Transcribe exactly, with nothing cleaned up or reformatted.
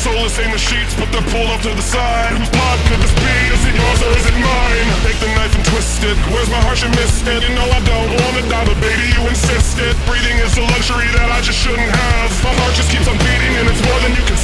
Soulless ain't the sheets, but they're pulled off to the side. Whose blood could this be? Is it yours or is it mine? Take the knife and twist it. Where's my heart? You missed it. You know I don't wanna die, but baby you insisted. Breathing is a luxury that I just shouldn't have. My heart just keeps on beating and it's more than you can